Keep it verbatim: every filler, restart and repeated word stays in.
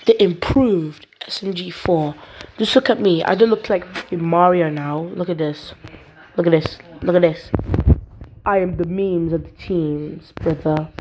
the improved S M G four. Just look at me. I don't look like Mario now. Look at this. Look at this. Look at this. I am the memes of the teams, brother.